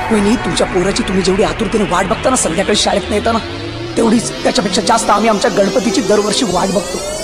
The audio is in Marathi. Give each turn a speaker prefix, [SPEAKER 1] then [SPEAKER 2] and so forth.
[SPEAKER 1] वहिनी, तुमच्या पोराची तुम्ही जेवढी आतुरतेने वाट बघता ना संध्याकाळी शाळेत येताना, तेवढीच त्याच्यापेक्षा जास्त आम्ही आमच्या गणपतीची दरवर्षी वाट बघतो.